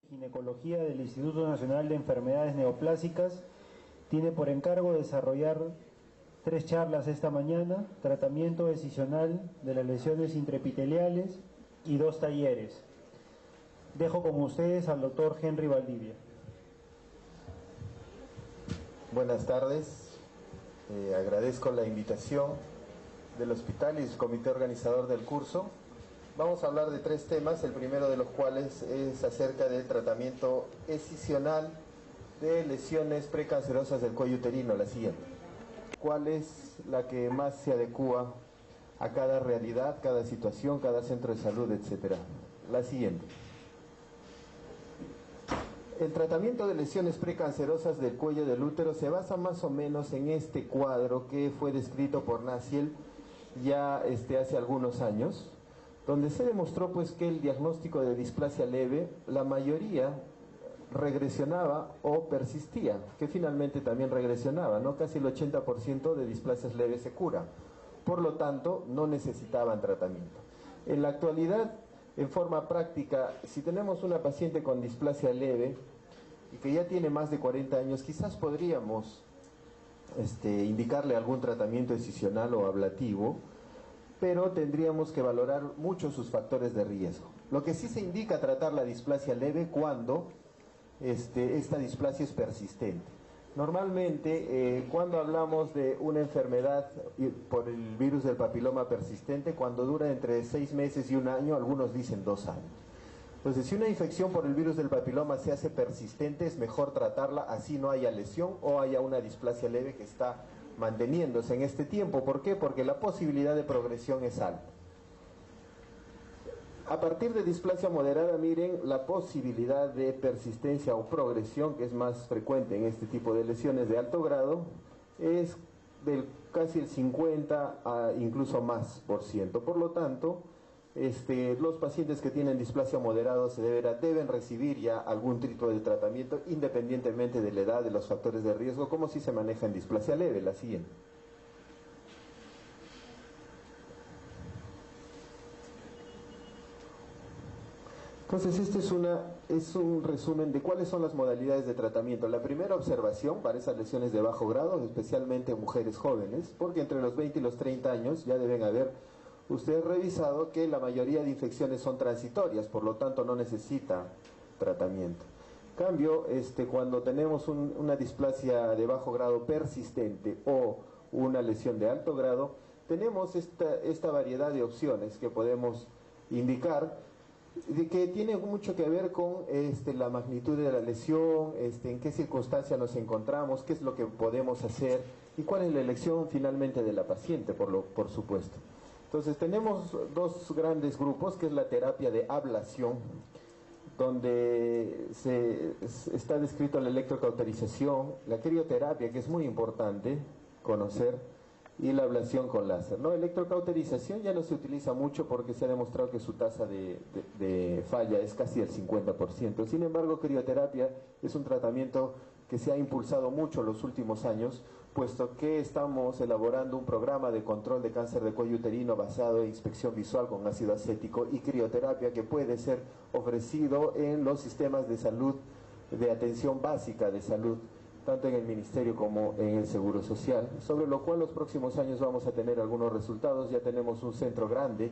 Ginecología del Instituto Nacional de Enfermedades Neoplásicas tiene por encargo desarrollar 3 charlas esta mañana, tratamiento decisional de las lesiones intraepiteliales y 2 talleres. Dejo con ustedes al doctor Henry Valdivia. Buenas tardes, agradezco la invitación del hospital y del comité organizador del curso. Vamos a hablar de 3 temas, el primero de los cuales es acerca del tratamiento escisional de lesiones precancerosas del cuello uterino, la siguiente. ¿Cuál es la que más se adecua a cada realidad, cada situación, cada centro de salud, etcétera? La siguiente. El tratamiento de lesiones precancerosas del cuello del útero se basa más o menos en este cuadro que fue descrito por Naciel ya hace algunos años, donde se demostró pues que el diagnóstico de displasia leve, la mayoría regresionaba o persistía, que finalmente también regresionaba, ¿no? Casi el 80% de displasias leves se cura, por lo tanto no necesitaban tratamiento. En la actualidad, en forma práctica, si tenemos una paciente con displasia leve y que ya tiene más de 40 años, quizás podríamos indicarle algún tratamiento escisional o ablativo, pero tendríamos que valorar mucho sus factores de riesgo. Lo que sí se indica tratar la displasia leve cuando esta displasia es persistente. Normalmente, cuando hablamos de una enfermedad por el virus del papiloma persistente, cuando dura entre 6 meses y 1 año, algunos dicen 2 años. Entonces, si una infección por el virus del papiloma se hace persistente, es mejor tratarla así no haya lesión o haya una displasia leve que está manteniéndose en este tiempo. ¿Por qué? Porque la posibilidad de progresión es alta. A partir de displasia moderada, miren, la posibilidad de persistencia o progresión, que es más frecuente en este tipo de lesiones de alto grado, es del casi el 50 a incluso más por ciento. Por lo tanto, los pacientes que tienen displasia moderada deben recibir ya algún tipo de tratamiento independientemente de la edad, de los factores de riesgo, como si se maneja en displasia leve. La siguiente. Entonces, este es un resumen de cuáles son las modalidades de tratamiento. La primera observación para esas lesiones de bajo grado, especialmente en mujeres jóvenes, porque entre los 20 y los 30 años ya deben haber ustedes revisado que la mayoría de infecciones son transitorias, por lo tanto no necesita tratamiento. En cambio, cuando tenemos una displasia de bajo grado persistente o una lesión de alto grado, tenemos esta variedad de opciones que podemos indicar, que tiene mucho que ver con la magnitud de la lesión, en qué circunstancia nos encontramos, qué es lo que podemos hacer y cuál es la elección finalmente de la paciente, por supuesto. Entonces tenemos 2 grandes grupos, que es la terapia de ablación, donde está descrito la electrocauterización, la crioterapia, que es muy importante conocer, y la ablación con láser, ¿no? Electrocauterización ya no se utiliza mucho porque se ha demostrado que su tasa de falla es casi el 50%. Sin embargo, crioterapia es un tratamiento que se ha impulsado mucho en los últimos años, puesto que estamos elaborando un programa de control de cáncer de cuello uterino basado en inspección visual con ácido acético y crioterapia, que puede ser ofrecido en los sistemas de salud, de atención básica de salud, tanto en el Ministerio como en el Seguro Social, sobre lo cual los próximos años vamos a tener algunos resultados. Ya tenemos un centro grande,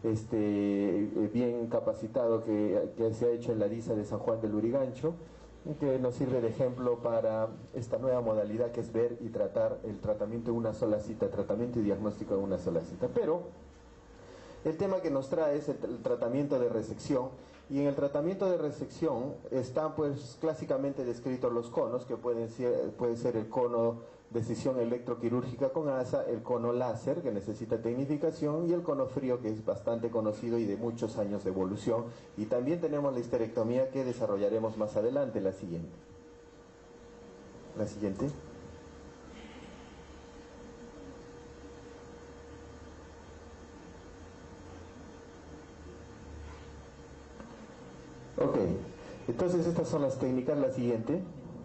bien capacitado, que se ha hecho en la DISA de San Juan del Lurigancho, que nos sirve de ejemplo para esta nueva modalidad que es ver y tratar el tratamiento en una sola cita, tratamiento y diagnóstico en una sola cita. Pero el tema que nos trae es el tratamiento de resección, y en el tratamiento de resección están pues clásicamente descritos los conos, que puede ser el cono de escisión electroquirúrgica con ASA, el cono láser, que necesita tecnificación, y el cono frío, que es bastante conocido y de muchos años de evolución. Y también tenemos la histerectomía, que desarrollaremos más adelante. La siguiente. La siguiente. Ok, entonces estas son las técnicas. La siguiente.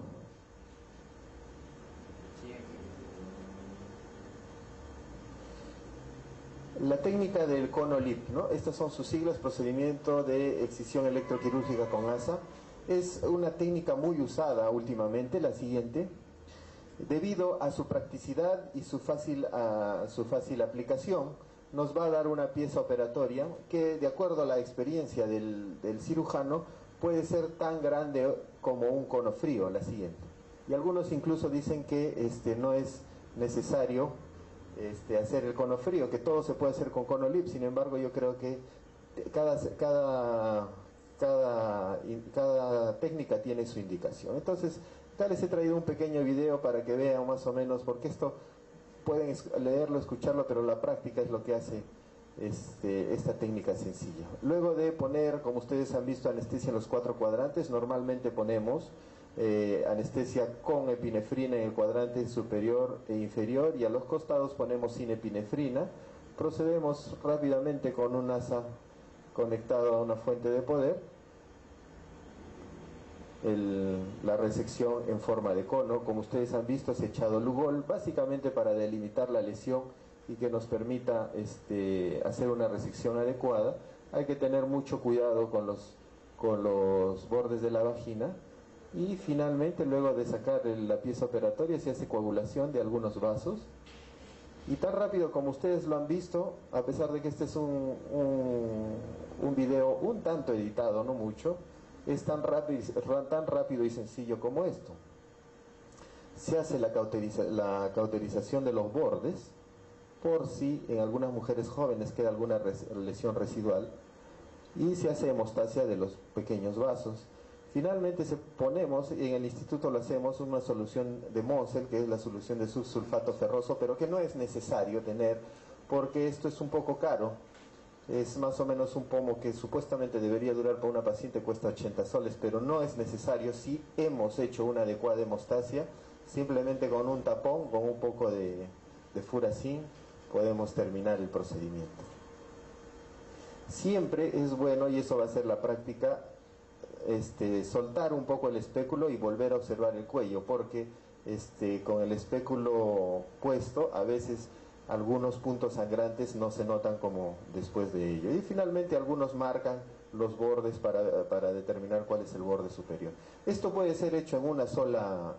La técnica del cono LIP, ¿no? Estas son sus siglas: procedimiento de excisión electroquirúrgica con ASA. Es una técnica muy usada últimamente, la siguiente, debido a su practicidad y su fácil aplicación. Nos va a dar una pieza operatoria que, de acuerdo a la experiencia del cirujano, puede ser tan grande como un cono frío, la siguiente. Y algunos incluso dicen que no es necesario hacer el cono frío, que todo se puede hacer con cono lip. Sin embargo, yo creo que cada técnica tiene su indicación. Entonces, acá les he traído un pequeño video para que vean más o menos, porque esto pueden leerlo, escucharlo, pero la práctica es lo que hace esta técnica sencilla. Luego de poner, como ustedes han visto, anestesia en los 4 cuadrantes, normalmente ponemos anestesia con epinefrina en el cuadrante superior e inferior, y a los costados ponemos sin epinefrina. Procedemos rápidamente con un asa conectado a una fuente de poder, la resección en forma de cono. Como ustedes han visto, es echado Lugol, básicamente para delimitar la lesión y que nos permita hacer una resección adecuada. Hay que tener mucho cuidado con los bordes de la vagina. Y finalmente, luego de sacar la pieza operatoria, se hace coagulación de algunos vasos. Y tan rápido como ustedes lo han visto, a pesar de que este es un video un tanto editado, no mucho, es tan rápido y sencillo como esto. Se hace la cauterización de los bordes, por si en algunas mujeres jóvenes queda alguna lesión residual, y se hace hemostasia de los pequeños vasos. Finalmente ponemos, y en el instituto lo hacemos, una solución de Mosel, que es la solución de subsulfato ferroso, pero que no es necesario tener, porque esto es un poco caro. Es más o menos un pomo que supuestamente debería durar para una paciente, cuesta 80 soles, pero no es necesario si hemos hecho una adecuada hemostasia. Simplemente con un tapón, con un poco de furacin, podemos terminar el procedimiento. Siempre es bueno, y eso va a ser la práctica, soltar un poco el espéculo y volver a observar el cuello, porque con el espéculo puesto a veces algunos puntos sangrantes no se notan como después de ello, y finalmente algunos marcan los bordes para determinar cuál es el borde superior. Esto puede ser hecho en una sola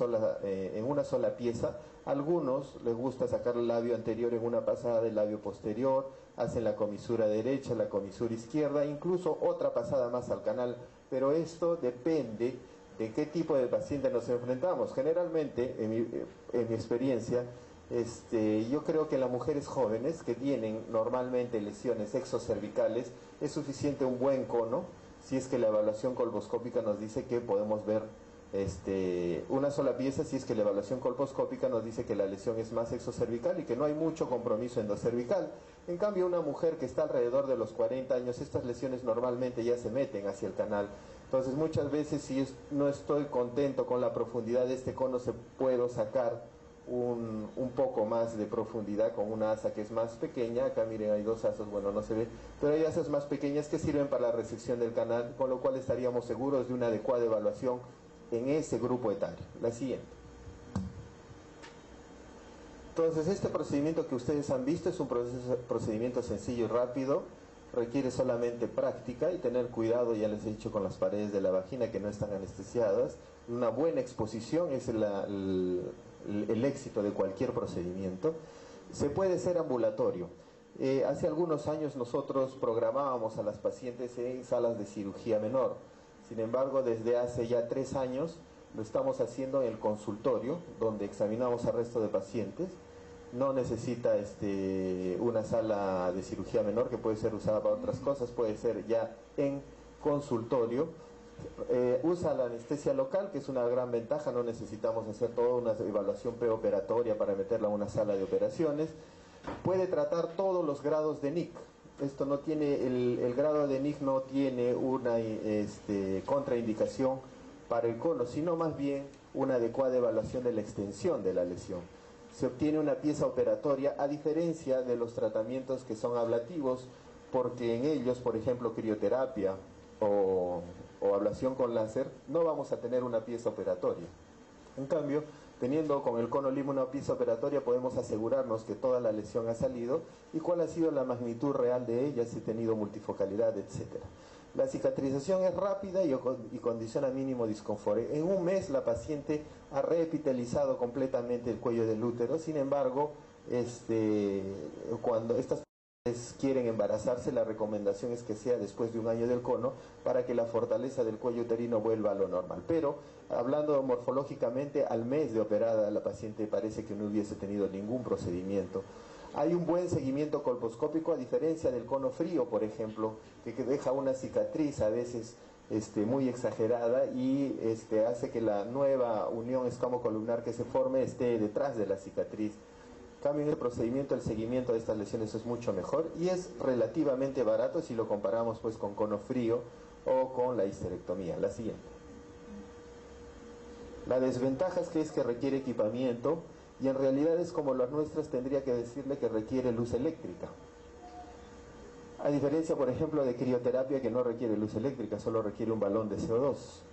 pieza. A algunos les gusta sacar el labio anterior en una pasada del labio posterior, hacen la comisura derecha, la comisura izquierda, incluso otra pasada más al canal, pero esto depende de qué tipo de paciente nos enfrentamos. Generalmente, en mi experiencia, yo creo que en las mujeres jóvenes que tienen normalmente lesiones exocervicales es suficiente un buen cono, si es que la evaluación colposcópica nos dice que podemos ver una sola pieza, si es que la evaluación colposcópica nos dice que la lesión es más exocervical y que no hay mucho compromiso endocervical. En cambio, una mujer que está alrededor de los 40 años, estas lesiones normalmente ya se meten hacia el canal. Entonces, muchas veces, si no estoy contento con la profundidad de este cono, puedo sacar un poco más de profundidad con una asa que es más pequeña. Acá miren, hay dos asas, bueno, no se ve, pero hay asas más pequeñas que sirven para la resección del canal, con lo cual estaríamos seguros de una adecuada evaluación en ese grupo etario. La siguiente. Entonces, este procedimiento que ustedes han visto es un procedimiento sencillo y rápido, requiere solamente práctica y tener cuidado, ya les he dicho, con las paredes de la vagina que no están anestesiadas. Una buena exposición es el éxito de cualquier procedimiento. Se puede hacer ambulatorio. Hace algunos años nosotros programábamos a las pacientes en salas de cirugía menor. Sin embargo, desde hace ya 3 años lo estamos haciendo en el consultorio, donde examinamos al resto de pacientes. No necesita una sala de cirugía menor que puede ser usada para otras cosas, puede ser ya en consultorio. Usa la anestesia local, que es una gran ventaja, no necesitamos hacer toda una evaluación preoperatoria para meterla a una sala de operaciones. Puede tratar todos los grados de NIC. Esto no tiene, el grado de NIC no tiene una contraindicación para el cono, sino más bien una adecuada evaluación de la extensión de la lesión. Se obtiene una pieza operatoria, a diferencia de los tratamientos que son ablativos, porque en ellos, por ejemplo, crioterapia o ablación con láser, no vamos a tener una pieza operatoria. En cambio, teniendo con el cono limo una pieza operatoria, podemos asegurarnos que toda la lesión ha salido y cuál ha sido la magnitud real de ella, si ha tenido multifocalidad, etc. La cicatrización es rápida y condiciona mínimo disconfort. En un mes la paciente ha reepitelizado completamente el cuello del útero. Sin embargo, cuando estas pacientes quieren embarazarse, la recomendación es que sea después de un año del cono para que la fortaleza del cuello uterino vuelva a lo normal. Pero hablando morfológicamente, al mes de operada la paciente parece que no hubiese tenido ningún procedimiento. Hay un buen seguimiento colposcópico, a diferencia del cono frío, por ejemplo, que deja una cicatriz a veces muy exagerada y hace que la nueva unión escamocolumnar que se forme esté detrás de la cicatriz. En cambio, en el procedimiento, el seguimiento de estas lesiones es mucho mejor y es relativamente barato si lo comparamos pues con cono frío o con la histerectomía. La siguiente. La desventaja es que requiere equipamiento, y en realidades como las nuestras tendría que decirle que requiere luz eléctrica. A diferencia, por ejemplo, de crioterapia, que no requiere luz eléctrica, solo requiere un balón de CO2.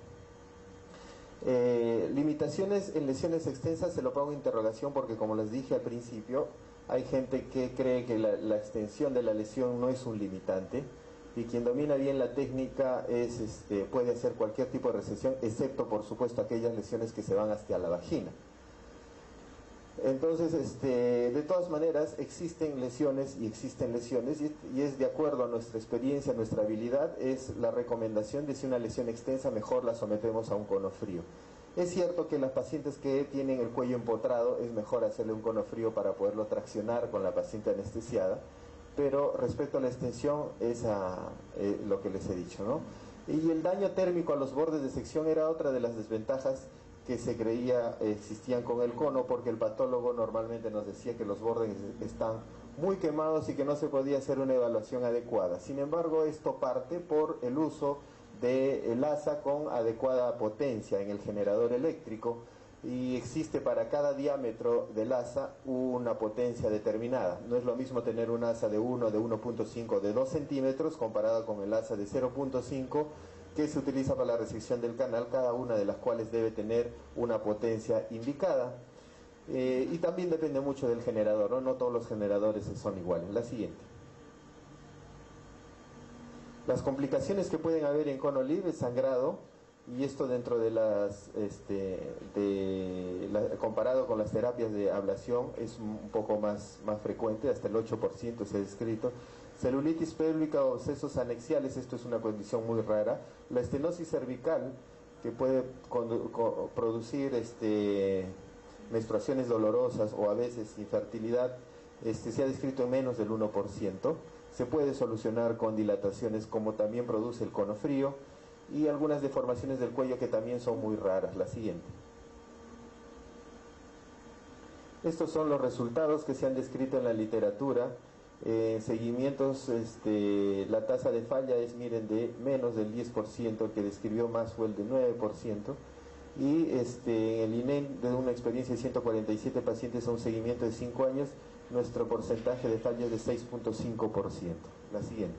Limitaciones en lesiones extensas se lo pongo en interrogación porque, como les dije al principio, hay gente que cree que la extensión de la lesión no es un limitante, y quien domina bien la técnica puede hacer cualquier tipo de resección, excepto, por supuesto, aquellas lesiones que se van hasta la vagina. Entonces, de todas maneras, existen lesiones y es de acuerdo a nuestra experiencia, a nuestra habilidad, es la recomendación de si una lesión extensa, mejor la sometemos a un cono frío. Es cierto que las pacientes que tienen el cuello empotrado, es mejor hacerle un cono frío para poderlo traccionar con la paciente anestesiada, pero respecto a la extensión es lo que les he dicho, ¿no? Y el daño térmico a los bordes de sección era otra de las desventajas que se creía existían con el cono, porque el patólogo normalmente nos decía que los bordes están muy quemados y que no se podía hacer una evaluación adecuada. Sin embargo, esto parte por el uso del asa con adecuada potencia en el generador eléctrico, y existe para cada diámetro del asa una potencia determinada. No es lo mismo tener un asa de 1, de 1.5, de 2 centímetros comparado con el asa de 0.5 que se utiliza para la resección del canal, cada una de las cuales debe tener una potencia indicada. Y también depende mucho del generador, ¿no? No todos los generadores son iguales. La siguiente. Las complicaciones que pueden haber en cono libre es sangrado, y esto dentro de comparado con las terapias de ablación es un poco más frecuente, hasta el 8% se ha descrito. Celulitis pélvica o abscesos anexiales, esto es una condición muy rara. La estenosis cervical, que puede producir menstruaciones dolorosas o a veces infertilidad, se ha descrito en menos del 1%. Se puede solucionar con dilataciones, como también produce el cono frío, y algunas deformaciones del cuello que también son muy raras. La siguiente. Estos son los resultados que se han descrito en la literatura. Seguimientos, la tasa de falla es, miren, de menos del 10%, el que describió más fue el de 9%, y el INEM, de una experiencia de 147 pacientes a un seguimiento de 5 años, nuestro porcentaje de falla es de 6.5%. La siguiente.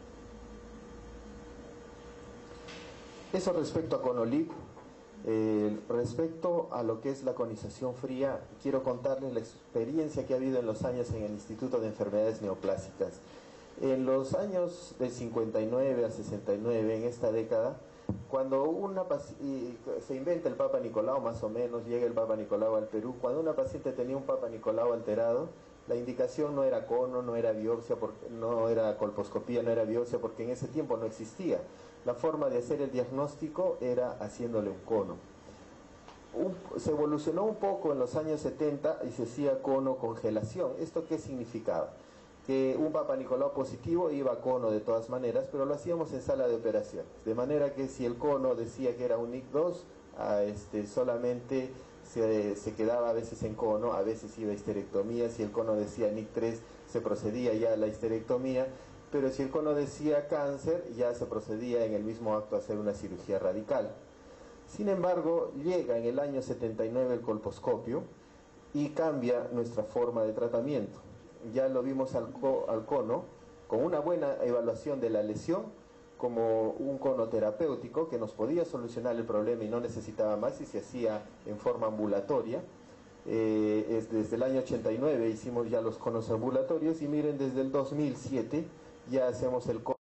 Eso respecto a CONOLIP. Respecto a lo que es la conización fría, quiero contarles la experiencia que ha habido en los años en el Instituto de Enfermedades Neoplásicas. En los años del 59 a 69, en esta década, cuando se inventa el Papa Nicolau, más o menos, llega el Papa Nicolau al Perú, cuando una paciente tenía un Papa Nicolau alterado, la indicación no era cono, no era biopsia, no era colposcopía, no era biopsia, porque en ese tiempo no existía. La forma de hacer el diagnóstico era haciéndole un cono. Se evolucionó un poco en los años 70 y se hacía cono congelación. ¿Esto qué significaba? Que un Papa Nicolau positivo iba a cono de todas maneras, pero lo hacíamos en sala de operaciones. De manera que si el cono decía que era un NIC2, solamente se quedaba a veces en cono, a veces iba a histerectomía. Si el cono decía NIC3, se procedía ya a la histerectomía. Pero si el cono decía cáncer, ya se procedía en el mismo acto a hacer una cirugía radical. Sin embargo, llega en el año 79 el colposcopio y cambia nuestra forma de tratamiento. Ya lo vimos al cono con una buena evaluación de la lesión como un cono terapéutico que nos podía solucionar el problema y no necesitaba más, y se hacía en forma ambulatoria. Desde el año 89 hicimos ya los conos ambulatorios, y miren, desde el 2007 ya hacemos el cono